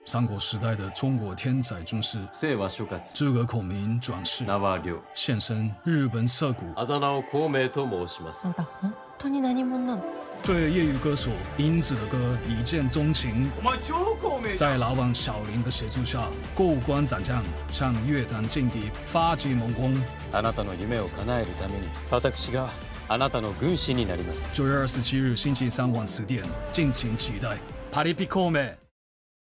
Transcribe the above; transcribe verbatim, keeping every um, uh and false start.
三国时代的中国天才军师， 姓は諸葛， 诸葛孔明转世， 名は亮， 现身日本涩谷。 あざなを孔明と申します。 あんた本当に何者なの？ 对业余歌手英子的歌一见钟情，在老板小林的协助下，过关斩将，向乐坛劲敌发起猛攻。 あなたの夢を叶えるために、私があなたの軍師になります。 九月二十七日星期三晚十点，敬请期待。パリピ孔明。